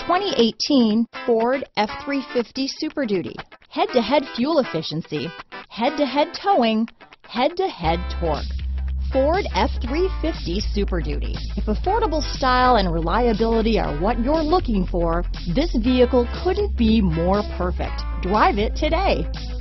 2018 Ford F-350 Super Duty. Head-to-head fuel efficiency, head-to-head towing, head-to-head torque. Ford F-350 Super Duty. If affordable style and reliability are what you're looking for, this vehicle couldn't be more perfect. Drive it today.